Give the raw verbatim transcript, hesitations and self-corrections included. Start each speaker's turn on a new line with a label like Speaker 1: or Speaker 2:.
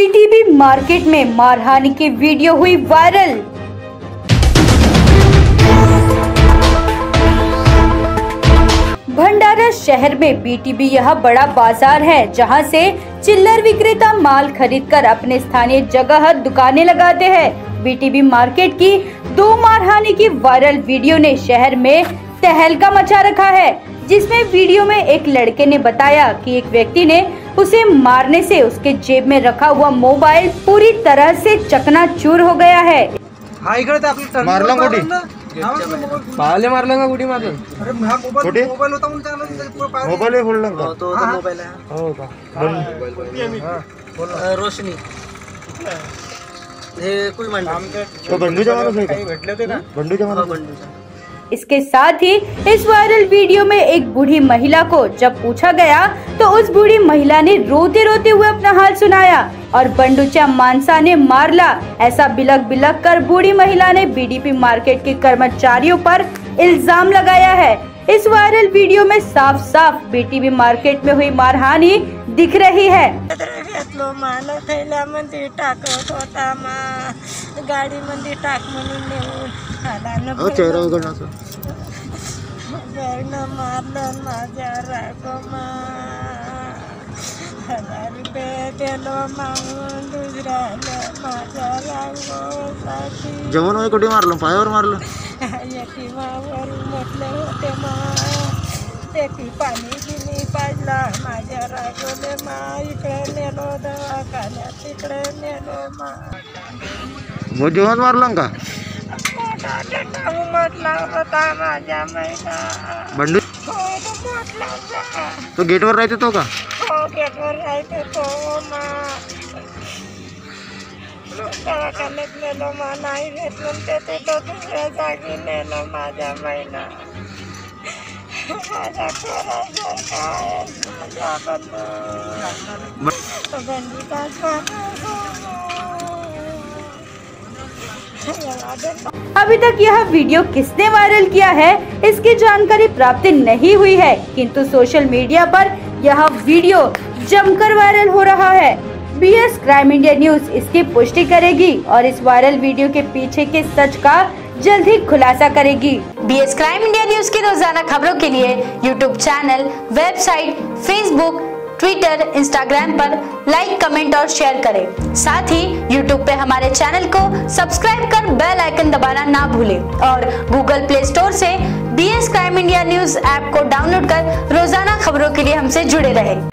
Speaker 1: BTB market में मारहानि की video हुई वायरल। भंडारा शहर में बीटीबी यह बड़ा बाजार है जहां से चिल्लर विक्रेता माल खरीदकर अपने स्थानीय जगह दुकानें लगाते हैं। बीटीबी मार्केट की दो मारहानि की वायरल वीडियो ने शहर में तहलका मचा रखा है, जिसमें वीडियो में एक लड़के ने बताया कि एक व्यक्ति ने उसे मारने से उसके जेब में रखा हुआ मोबाइल पूरी तरह से चकनाचूर हो गया है।
Speaker 2: मारला गोटी पाले मारला का गोटी मारला अरे मोबाइल मोबाइल होता मुझे मोबाइल है फोडला का तो तो मोबाइल है हो का हां रोशनी हे कोई मानतो तो बंडूचा माणूस आहे का भेटले होते ना बंडूचा माणूस बंडूचा।
Speaker 1: इसके साथ ही इस वायरल वीडियो में एक बूढ़ी महिला को जब पूछा गया तो उस बूढ़ी महिला ने रोते रोते हुए अपना हाल सुनाया और बंडूचा मानसा ने मारला ऐसा बिलक बिलक कर बूढ़ी महिला ने बीटीबी मार्केट के कर्मचारियों पर इल्जाम लगाया है। इस वायरल वीडियो में साफ साफ बीटीबी मार्केट में हुई मारहानि दिख रही है।
Speaker 3: गाडी मध्ये टाक म्हणून नेऊन
Speaker 2: चेहरा उघडला
Speaker 3: मारलं माझ्या रागोमा हजार रुपये दिलो मागून दुसऱ्याला माझ्या रागोसाठी
Speaker 2: जेवण कुठे मारलं पायावर मारलं
Speaker 3: यकीमावर म्हटलं होते मा त्याची पाणी गिनी पाजला माझ्या रागोले मा इकडे नेलो दवाखान्यात तिकडे नेलो मा
Speaker 2: वो जेवण मारलं का
Speaker 3: म्हटला होता माझ्या महिना
Speaker 2: बंडू तो गेटवर राहते तो का
Speaker 3: हो गेटवर राहते तो मा दवाखान्यात नेलो मा नाही घेत म्हणते ते तो दुसऱ्या जागी नेलो माझ्या महिना माझ्या करायचं काय माझ्या बंडूचा
Speaker 1: अभी तक यह वीडियो किसने वायरल किया है इसकी जानकारी प्राप्त नहीं हुई है, किंतु सोशल मीडिया पर यह वीडियो जमकर वायरल हो रहा है। बीएस क्राइम इंडिया न्यूज इसकी पुष्टि करेगी और इस वायरल वीडियो के पीछे के सच का जल्द ही खुलासा करेगी। बीएस क्राइम इंडिया न्यूज की रोजाना खबरों के लिए YouTube channel, website, Facebook, Twitter, Instagram पर लाइक, कमेंट और शेयर करें। साथ ही यूट्यूब पे हमारे चैनल को सब्सक्राइब कर बेल आइकन दबाना ना भूलें और गूगल प्ले स्टोर से BS crime India news app को डाउनलोड कर रोजाना खबरों के लिए हमसे जुड़े रहें।